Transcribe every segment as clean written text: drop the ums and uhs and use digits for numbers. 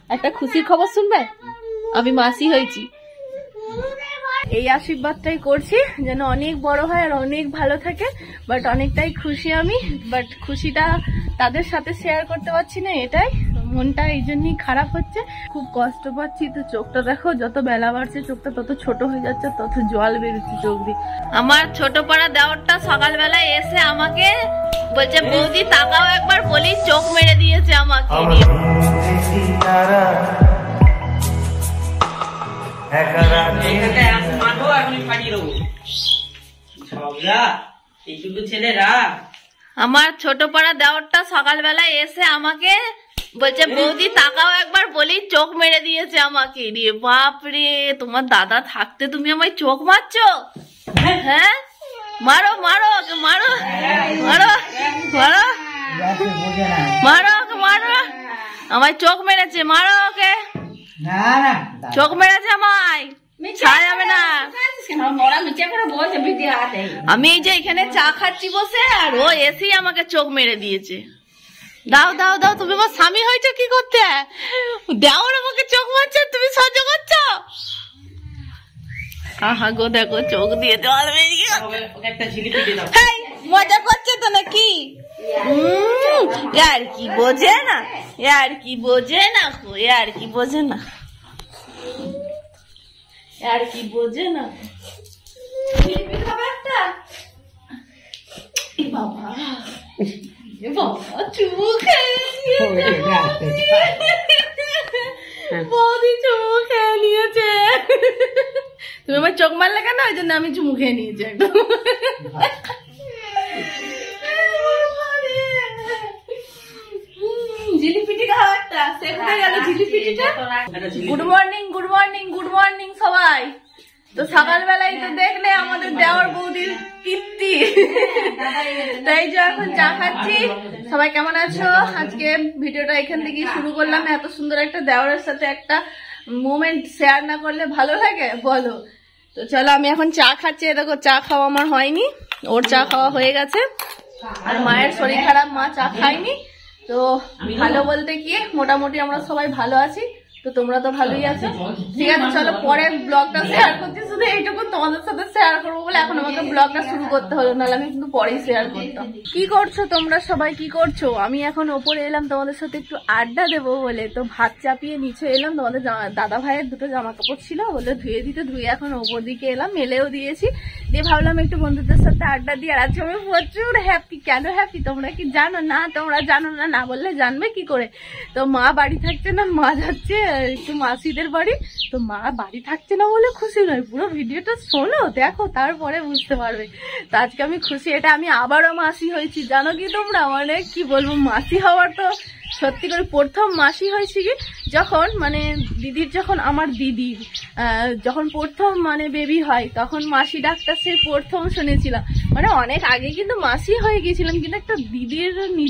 একটা খুশির খবর শুনবে? আমি মাসি হয়েছি। এই আশীর্বাদটাই করছি যেন অনেক বড় হয় আর অনেক ভালো থাকে। বাট অনেকটাই খুশি আমি, বাট খুশিটা তাদের সাথে শেয়ার করতে পারছি না, এটাই মনটা এই জন্যই খারাপ হচ্ছে, খুব কষ্ট পাচ্ছি। তো চোখটা দেখো, যত বেলা বাড়ছে চোখটা তত ছোট হয়ে যাচ্ছে, তত জল বেরোচ্ছে চোখ দিয়ে। আমার ছোট পাড়া দেওরটা সকালবেলায় এসে আমাকে বলছে, বৌদি তাকাও একবার, বলি চোখ মেরে দিয়েছে আমাকে। আমার ছোট পাড়া দেওরটা সকালবেলায় এসে আমাকে বলছে, বৌদি তাকাও একবার, বলি চোখ মেরে দিয়েছে আমাকে। রে বাপরে, তোমার দাদা থাকতে তুমি আমায় চোখ মারছো? হ্যাঁ, মারো মারো ওকে, মারো মারো মারো মারো ওকে, মারো। আমায় চোখ মেরেছে, মারো ওকে। চোখ মেরেছে আমায়, ছাড়া যাবে না। আমি এই যে এখানে চা খাচ্ছি বসে, আর ও এসেই আমাকে চোখ মেরে দিয়েছে। দাও দাও দাও, তুমি আমার স্বামী হয়েছো কি করতে? দেওর আমাকে চোখ মারছে, তুমি সহ্য করছো? আহা গো, দেখো চোখ দিয়ে জল বেরিয়ে গেল। মজা করছে তো নাকি? আর কি বোঝে না, আর কি বোঝে না, আর কি বোঝে না, আর কি বোঝে না। বাবা বাবা, চুমু খেয়ে বৌদি চুমু খেয়ে নিয়েছে। তুমি আমার চোখ মারলে কেন? ওই জন্য আমি চুমু খেয়ে নিয়েছি একদম। জিলিপিটি খাওয়া একটা, সে কোথায় গেল জিলিপিটিটা? Good morning, good morning, good morning সবাই। তো সকালবেলায় তো দেখলে আমাদের দেওর বৌদির কীর্তি। তাই যে এখন চা খাচ্ছি। সবাই কেমন আছো? আজকে ভিডিওটা এখান থেকে শুরু করলাম। এত সুন্দর একটা দেওরের সাথে একটা মোমেন্ট শেয়ার না করলে ভালো লাগে বলো? তো চলো, আমি এখন চা খাচ্ছি। দেখো, চা খাওয়া আমার হয়নি, ওর চা খাওয়া হয়ে গেছে। আর মায়ের শরীর খারাপ, মা চা খায়নি। তো ভালো বলতে কি, মোটামুটি আমরা সবাই ভালো আছি। তো তোমরা তো ভালোই আছো, ঠিক আছে। চলো, পরে ব্লগটা শেয়ার করছি, শুধু এইটুকু তোমাদের সাথে শেয়ার করবো বলে এখন আমাকে ব্লগটা শুরু করতে হলো, নাহলে আমি কিন্তু পরেই শেয়ার করতাম। কি করছো তোমরা সবাই, কি করছো? আমি এখন ওপরে এলাম তোমাদের সাথে একটু আড্ডা দেবো বলে। তো ভাত চাপিয়ে নিচে এলাম, তোমাদের দাদা ভাইয়ের দুটো জামা কাপড় ছিল, বলে ধুয়ে দিতে, ধুয়ে এখন ওপর দিকে এলাম, মেলেও দিয়েছি। দিয়ে ভাবলাম একটু বন্ধুদের সাথে আড্ডা দিয়ে। আর আজকে আমি প্রচুর হ্যাপি। কেন হ্যাপি তোমরা কি জানো? না, তোমরা জানো না, না বললে জানবে কি করে? তো মা বাড়ি থাকছে না, মা যাচ্ছে একটু মাসিদের বাড়ি। তো মা বাড়ি থাকছে না বলে খুশি নয়, পুরো ভিডিওটা শোনো, দেখো, তারপরে বুঝতে পারবে। তো আজকে আমি খুশি, এটা আমি আবারও মাসি হয়েছি, জানো কি তোমরা? মানে কি বলবো, মাসি হওয়ার তো সত্যি করে প্রথম মাসি হয়েছি কি, যখন মানে দিদির, যখন আমার দিদির যখন প্রথম মানে বেবি হয়, তখন মাসি ডাকটা সে প্রথম শুনেছিলাম। মানে অনেক আগে কিন্তু মাসি হয়ে গিয়েছিলাম, কিন্তু একটা দিদির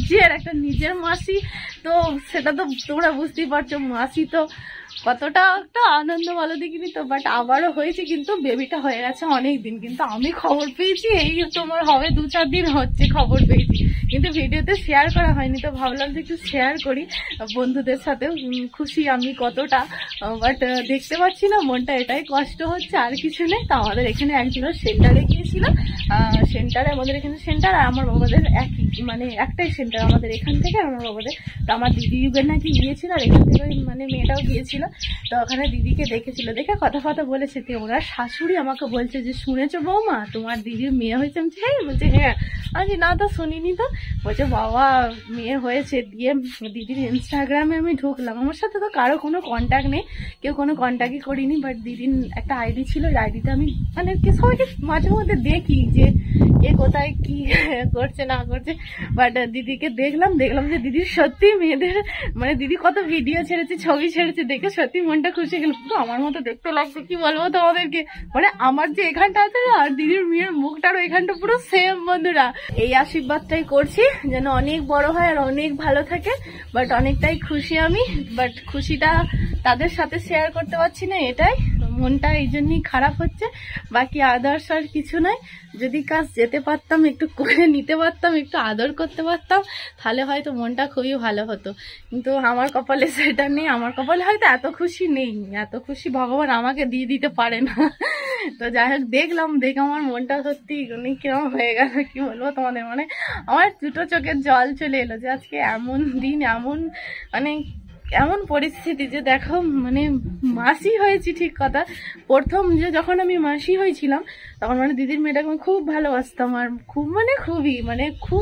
নিজের মাসি, তো সেটা তো তোমরা বুঝতেই পারছো। মাসি তো কতটা একটা আনন্দ ভালো দেখিনি তো, বাট আবারও হয়েছে, কিন্তু বেবিটা হয়ে গেছে অনেক দিন। কিন্তু আমি খবর পেয়েছি এই তোমার হবে 2-4 দিন হচ্ছে খবর পেয়েছি, কিন্তু ভিডিওতে শেয়ার করা হয়নি। তো ভাবলাম যে একটু শেয়ার করি বন্ধুদের সাথেও, খুশি আমি কতটা। বাট দেখতে পাচ্ছি না, মনটা এটাই কষ্ট হচ্ছে, আর কিছু নেই। তো আমাদের এখানে একজনের সেন্টারে গিয়েছিল, সেন্টারে, আমাদের এখানে সেন্টার আর আমার বাবাদের একই, মানে একটাই সেন্টার আমাদের এখান থেকে আমার বাবাদের। তো আমার দিদি যুগের নাকি গিয়েছিল, আর এখান থেকে মানে মেয়েটাও গিয়েছিল। তো ওখানে দিদিকে দেখেছিল, দেখে কথা বলেছে। তো ওনার শাশুড়ি আমাকে বলছে যে, শুনেছো বৌমা তোমার দিদির মেয়ে হয়েছে? আমি হ্যাঁ, বলছে হ্যাঁ। আমি না তো শুনিনি। তো বলছে বাবা মেয়ে হয়েছে। দিয়ে দিদির ইনস্টাগ্রামে আমি ঢুকলাম, আমার সাথে তো কারো কোনো কন্ট্যাক্ট নেই, কেউ কোনো কন্ট্যাক্টই করিনি। বাট দিদির একটা আইডি ছিল, ওই আইডিটা আমি মানে সবাইকে মাঝে মধ্যে দেখি যে কে কোথায় কি করছে না করছে। বাট দিদিকে দেখলাম যে দিদির সত্যি মেয়েদের মানে দিদি কত ভিডিও ছেড়েছে, ছবি ছেড়েছে, দেখে সত্যি মনটা খুশি গেল। পুরো আমার মতো দেখতে লাগছে, কি বলবো তোমাদেরকে। মানে আমার যে এখানটা আছে না, আর দিদির মেয়ের মুখটারও এখানটা পুরো সেম বন্ধুরা। এই আশীর্বাদটাই করছি যেন অনেক বড় হয় আর অনেক ভালো থাকে। বাট অনেকটাই খুশি আমি, বাট খুশিটা তাদের সাথে শেয়ার করতে পারছি না, এটাই মনটা এই জন্যই খারাপ হচ্ছে, বাকি আদার্স আর কিছু নয়। যদি কাজ যেতে পারতাম, একটু করে নিতে পারতাম, একটু আদর করতে পারতাম, তাহলে হয়তো মনটা খুবই ভালো হতো। কিন্তু আমার কপালে সেটা নেই, আমার কপালে হয়তো এত খুশি নেই, এত খুশি ভগবান আমাকে দিয়ে দিতে পারে না। তো যাই হোক দেখলাম, দেখে আমার মনটা সত্যি কিরম হয়ে গেল কি বলবো তোমাদের, মানে আমার দুটো চোখের জল চলে এলো যে আজকে এমন দিন, এমন মানে এমন পরিস্থিতি যে দেখো, মানে মাসি হয়েছি ঠিক কথা। প্রথম যে যখন আমি মাসি হয়েছিলাম তখন মানে দিদির মেয়েটাকে আমি খুব ভালোবাসতাম, আর খুব মানে খুবই মানে খুব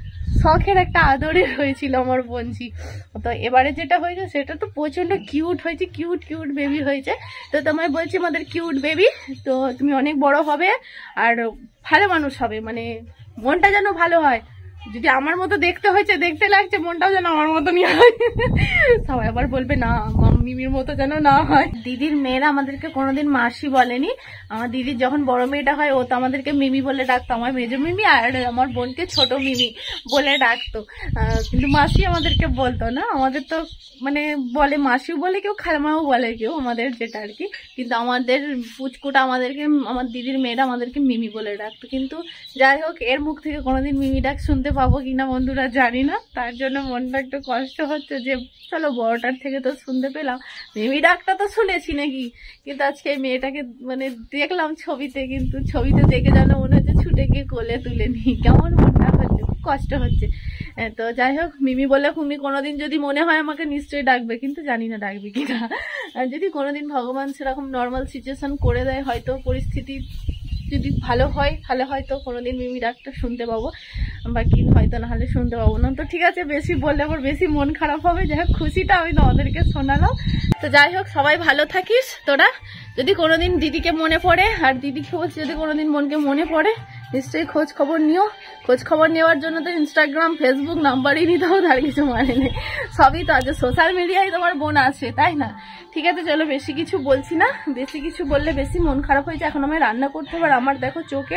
শখের একটা আদরের হয়েছিল আমার বোনজি। তো এবারে যেটা হয়েছে সেটা তো প্রচন্ড কিউট হয়েছে, কিউট কিউট বেবি হয়েছে। তো তোমায় বলছি আমাদের কিউট বেবি, তো তুমি অনেক বড় হবে আর ভালো মানুষ হবে, মানে মনটা যেন ভালো হয়। যদি আমার মতো দেখতে হয়েছে, দেখতে লাগছে, মনটাও যেন আমার মতনই হয়। সবাই আবার বলবে না মিমির মতো যেন না হয়। দিদির মেয়েরা আমাদেরকে কোনোদিন মাসি বলেনি। আমার দিদির যখন বড় মেয়েটা হয় ও তো আমাদেরকে মিমি বলে ডাকতো, আমার মেজো মিমি আর আমার বোনকে ছোট মিমি বলে ডাকতো, কিন্তু মাসি আমাদেরকে বলতো না। আমাদের তো মানে বলে মাসিও বলে কেউ, খালামাও বলে কেউ, আমাদের যেটা আর কি। কিন্তু আমাদের পুচকুটা আমাদেরকে, আমার দিদির মেয়েরা আমাদেরকে মিমি বলে ডাকতো। কিন্তু যাই হোক, এর মুখ থেকে কোনোদিন মিমি ডাক শুনতে পাবো কিনা বন্ধুরা জানি না, তার জন্য মনটা একটু কষ্ট হচ্ছে যে চলো বড়টার থেকে তো শুনতে পেলাম, মিমি ডাকটা তো শুনেছি নাকি। কিন্তু আজকে মেয়েটাকে মানে দেখলাম ছবিতে, কিন্তু ছবিতে দেখে যেন মনে হচ্ছে ছুটে গিয়ে কোলে তুলে নি, কেমন মনটা হচ্ছে, খুব কষ্ট হচ্ছে। তো যাই হোক, মিমি বলে তুমি কোনোদিন যদি মনে হয় আমাকে নিশ্চয়ই ডাকবে, কিন্তু জানি না ডাকবে কিনা। যদি কোনোদিন ভগবান সেরকম নর্মাল সিচুয়েশন করে দেয়, হয়তো পরিস্থিতি যদি ভালো হয় তাহলে হয়তো কোনোদিন মিমি ডাকটা শুনতে পাবো, বাকি হয়তো না হলে শুনতে পাবো না। তো ঠিক আছে, বেশি বললে আবার বেশি মন খারাপ হবে। যাই হোক, খুশিটা আমি তোমাদেরকে শোনালাম। তো যাই হোক, সবাই ভালো থাকিস তোরা। যদি কোনোদিন দিদিকে মনে পড়ে, আর দিদিকে বলছি যদি কোনোদিন মনকে মনে পড়ে নিশ্চয়ই খোঁজ খবর নিও। খোঁজ খবর নেওয়ার জন্য তো ইনস্টাগ্রাম ফেসবুক নাম্বারই নিতে হবে, তার কিছু মানে নেই, সবই তো আছে, সোশ্যাল মিডিয়ায় তোমার বোন আছে, তাই না? ঠিক আছে চলো, বেশি কিছু বলছি না, বেশি কিছু বললে বেশি মন খারাপ হয়েছে। এখন আমি রান্না করতে হবে, আমার দেখো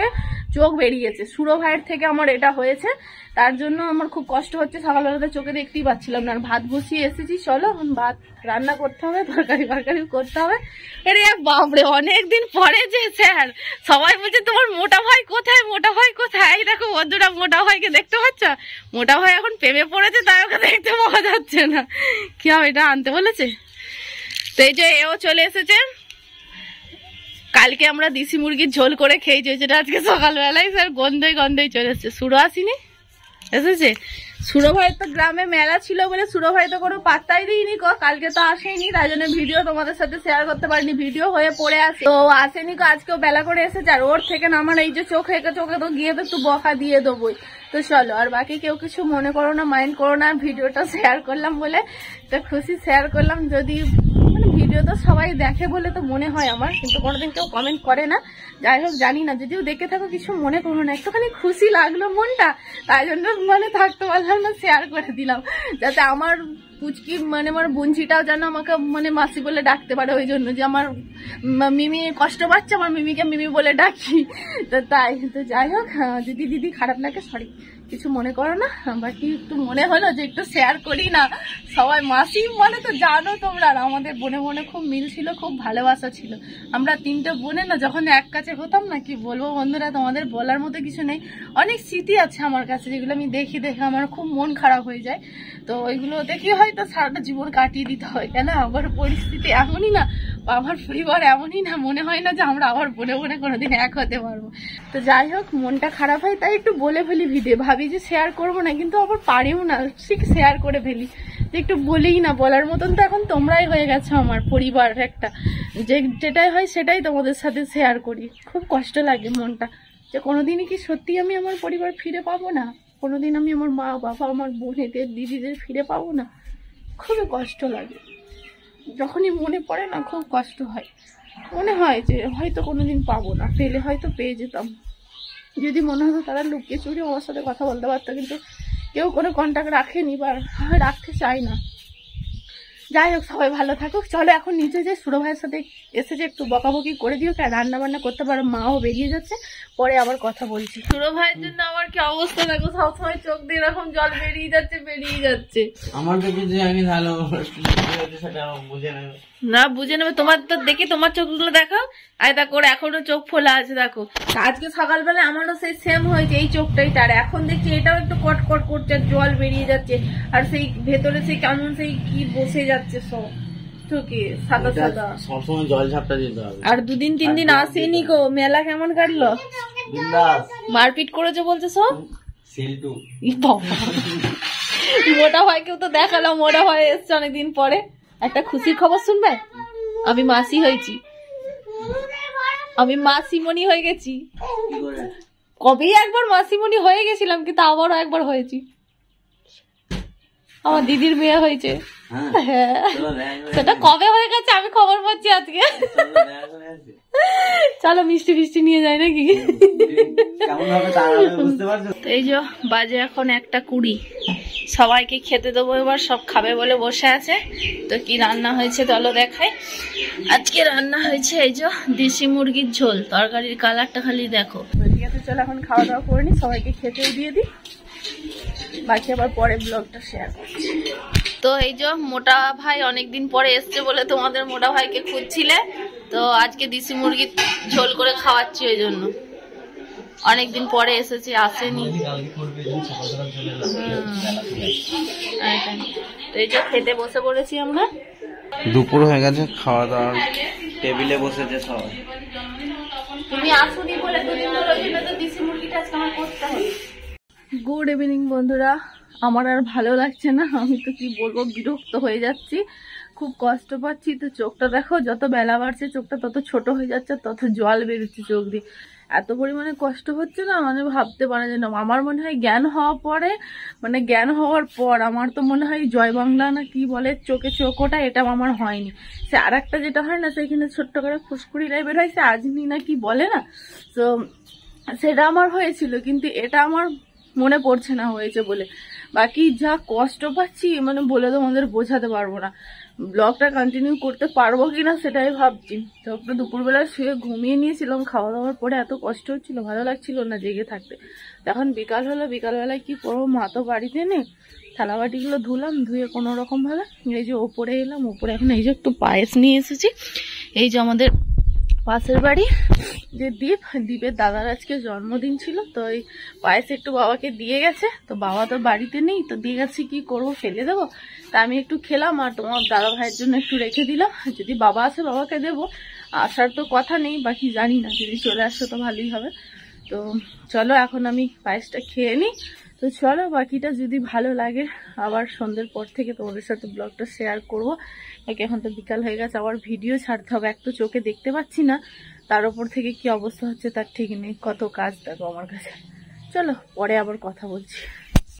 চোখ বেরিয়েছে, সুরো ভাইয়ের থেকে আমার এটা হয়েছে, তার জন্য আমার খুব কষ্ট হচ্ছে। সকালবেলাতে চোখে দেখতেই পাচ্ছিলাম না, আর ভাত বসিয়ে এসেছি, চলো এখন ভাত রান্না করতে হবে, তরকারি করতে হবে। আরে বাপরে, অনেকদিন পরে যে স্যার সবাই বলছে তোমার মোটা ভাই কোথায়, মোটা ভাই কোথায়। এই দেখো বন্ধুরা, মোটা ভাইকে দেখতে পাচ্ছ? মোটা ভাই এখন প্রেমে পড়েছে, তাই ওকে দেখতে পাওয়া যাচ্ছে না। কি হবে, এটা আনতে বলেছে। তো এই যে এও চলে এসেছে। কালকে আমরা দেশি মুরগির ঝোল করে খেয়েছি, যেটা আজকে সকালবেলায় স্যার গন্ধই চলে এসছে। সুরো আসিনি, এসেছে। সুরো ভাইয়ের তো গ্রামে মেলা ছিল বলে সুরো ভাই তো কোনো পাত্তাই দিইনি, কালকে তো আসেনি, তাই জন্য ভিডিও তোমাদের সাথে শেয়ার করতে পারিনি, ভিডিও হয়ে পড়ে আসে তো আসেনি। আজকেও বেলা করে এসেছে, আর ওর থেকে না আমার এই যে চোখে তো গিয়ে তো একটু বকা দিয়ে দেবোই। তো চলো, আর বাকি কেউ কিছু মনে করো না, মাইন্ড করো না, ভিডিওটা শেয়ার করলাম বলে তো খুশি, শেয়ার করলাম। যদি মানে ভিডিও তো সবাই দেখে বলে তো মনে হয় আমার, কিন্তু কোনোদিন কেউ কমেন্ট করে না। যাই হোক, জানি না, যদিও দেখে থাকো কিছু মনে করো না, একটুখানি খুশি লাগলো মনটা, তাই জন্য মানে থাকতে পারলাম না, শেয়ার করে দিলাম, যাতে আমার পুচকি মানে আমার বোনঝিটাও যেন আমাকে মানে মাসি বলে ডাকতে পারে, ওই জন্য যে আমার মিমি কষ্ট পাচ্ছে, আমার মিমিকে মিমি বলে ডাকি, তো তাই। তো যাই হোক, যদি দিদি খারাপ লাগে সরি, কিছু মনে করো না, বাকি একটু মনে হলো যে একটু শেয়ার করি না। সবাই মাসি মানে তো জানো তোমরা, আমাদের বোনে বোনে খুব মিল ছিল, খুব ভালোবাসা ছিল। আমরা তিনটে বোনে না যখন এক কাছে হতাম না, কি বলবো বন্ধুরা, তোমাদের বলার মতো কিছু নেই। অনেক স্মৃতি আছে আমার কাছে, যেগুলো আমি দেখে আমার খুব মন খারাপ হয়ে যায়। তো ওইগুলো দেখি হয়তো সারাটা জীবন কাটিয়ে দিতে হয়, কেন আমার পরিস্থিতি এমনই না, আমার পরিবার এমনই না, মনে হয় না যে আমরা আবার বোনে বোনে কোনোদিন এক হতে পারবো। তো যাই হোক, মনটা খারাপ হয় তাই একটু বলে ফেলি ভিডিও, ভাবি যে শেয়ার করবো না, কিন্তু আবার পারিও না, ঠিক শেয়ার করে ফেলি, যে একটু বলেই না। বলার মতন তো এখন তোমরাই হয়ে গেছো আমার পরিবার একটা, যেটাই হয় সেটাই তোমাদের সাথে শেয়ার করি। খুব কষ্ট লাগে মনটা, যে কোনোদিনই কি সত্যি আমি আমার পরিবার ফিরে পাবো না, কোনোদিন আমি আমার মা বাবা, আমার বোনেদের, দিদিদের ফিরে পাবো না। খুবই কষ্ট লাগে, যখনই মনে পড়ে না খুব কষ্ট হয়। মনে হয় যে হয়তো কোনোদিন পাবো না, পেলে হয়তো পেয়ে যেতাম, যদি মনে হতো তারা লুকিয়ে চুরি আমার সাথে কথা বলতে পারতো, কিন্তু কেউ কোনো কন্ট্যাক্ট রাখেনি বা রাখতে চাই না। যাই হোক সবাই ভালো থাকুক। চলো এখন নিচে যে সুরো ভাইয়ের সাথে এসেছে একটু বকাবকি করে দিও, রান্না বান্না করতে পারো, মাও বেরিয়ে যাচ্ছে, পরে আবার কথা বলছি। সুরো ভাইয়ের জন্য আমার কি অবস্থা দেখো, সবসময় চোখ দিয়ে এরকম জল বেরিয়ে যাচ্ছে। আমার তো কিছু জানি ভালো না, বুঝে নেবে। তোমার তো দেখি তোমার চোখগুলো দেখো, আর দেখো এখনো চোখ ফোলা আছে দেখো। আজকে সকালবেলা আমারও সেই সেম হয়েছে, এই চোখটাই তার। এখন দেখছি এটাও একটু কটকট করছে, জল বেরিয়ে যাচ্ছে, আর সেই ভেতরে সেই কেমন সেই কি বসে যাচ্ছে সব চোখে সাদা সাদা। সবসময় জল ঝাপটা দিতে হবে। আর 2-3 দিন আসেনি গো। মেলা কেমন কাটলো? মারপিট করেছে বলছে সব। মোটা ভাইকেও তো দেখালাম, মোটা ভাই এসছে অনেকদিন পরে। একটা খুশির খবর শুনবে? আমি মাসি হয়েছি, আমি মাসিমণি হয়ে গেছি। কবেই একবার মাসিমণি হয়ে গেছিলাম, কিন্তু আবারও একবার হয়েছি। আমার দিদির মেয়ে হয়েছে। হ্যাঁ, সেটা কবে হয়ে গেছে আমি খবর পাচ্ছি আজকে। চলো মিষ্টি ফিষ্টি নিয়ে যাই নাকি? এই যে বাজে এখন 1:20, সবাইকে খেতে দেবো এবার। সব খাবে বলে বসে আছে। তো কি রান্না হয়েছে চলো দেখাই। আজকে রান্না হয়েছে এই যে দেশি মুরগির ঝোল, তরকারির কালারটা খালি দেখো। ঠিক আছে চলো এখন খাওয়া দাওয়া করে নি, সবাইকে খেতেও দিয়ে দিই, বাকি আবার পরে ব্লগটা শেয়ার করছি। তো এই যে মোটা ভাই অনেকদিন পরে এসছে বলে তোমাদের মোটা ভাইকে খুঁজছিলে, তো আজকে দেশি মুরগির ঝোল করে খাওয়াচ্ছি। ওই জন্য অনেকদিন পরে এসেছে, আসেনি। তো এই যে খেতে বসে পড়েছি আমরা। দুপুর হয়ে গেছে, খাওয়া দাওয়া টেবিলে বসেছে সবাই। তুমি আসুনি বলে 2 দিন ধরে, ওই জন্য তো দেশি মুরগিটা আজকে আমার করতে হবে। গুড ইভিনিং বন্ধুরা। আমার আর ভালো লাগছে না, আমি তো কি বলবো, বিরক্ত হয়ে যাচ্ছি, খুব কষ্ট পাচ্ছি। তো চোখটা দেখো, যত বেলা বাড়ছে চোখটা তত ছোট হয়ে যাচ্ছে, তত জল বেরোচ্ছে চোখ দিয়ে। এত পরিমাণে কষ্ট হচ্ছে না, মানে ভাবতে পারা যায় না। আমার মনে হয় জ্ঞান হওয়ার পরে, মানে জ্ঞান হওয়ার পর আমার তো মনে হয় জয় বাংলা না কি বলে, চোখে চোখ ওটা, এটা আমার হয়নি। সে আর একটা যেটা হয় না, সেখানে ছোট্ট করে ফুসকুড়ি টাইপের হয়, সে আজনি না কি বলে না, তো সেটা আমার হয়েছিল, কিন্তু এটা আমার মনে পড়ছে না হয়েছে বলে। বাকি যা কষ্ট পাচ্ছি মানে বলে তোমাদের বোঝাতে পারবো না। ব্লগটা কন্টিনিউ করতে পারবো কিনা সেটাই ভাবছি। তো একটু দুপুরবেলা শুয়ে ঘুমিয়ে নিয়েছিলাম, খাওয়া দাওয়ার পরে এত কষ্ট হচ্ছিল, ভালো লাগছিল না জেগে থাকতে। এখন বিকাল হলো, বিকালবেলায় কি করবো, মা তো বাড়িতে নেই, থালাবাটিগুলো ধুলাম, ধুয়ে কোনো রকম ভাবে এই যে ওপরে এলাম। ওপরে এখন এই যে একটু পায়েস নিয়ে এসেছি। এই যে আমাদের পাশের বাড়ি যে দীপের দাদার আজকে জন্মদিন ছিল, তো এই পায়েস একটু বাবাকে দিয়ে গেছে। তো বাবা তো বাড়িতে নেই, তো দিয়ে গেছে, কি করবো, ফেলে দেবো। তা আমি একটু খেলাম, আর তোমার দাদা ভাইয়ের জন্য একটু রেখে দিলাম। যদি বাবা আসে বাবাকে দেবো, আসার তো কথা নেই, বাকি জানি না, যদি চলে আসে তো ভালোই হবে। তো চলো এখন আমি পায়েসটা খেয়ে নিই। তো চলো বাকিটা যদি ভালো লাগে আবার সন্ধ্যের পর থেকে তোমাদের সাথে ব্লগটা শেয়ার করবো। এখন তো বিকাল হয়ে গেছে, আবার ভিডিও ছাড়তে হবে। এক তো চোখে দেখতে পাচ্ছি না, তার উপর থেকে কি অবস্থা হচ্ছে তার ঠিক নেই, কত কাজ দেখো আমার কাছে। চলো পরে আবার কথা বলছি।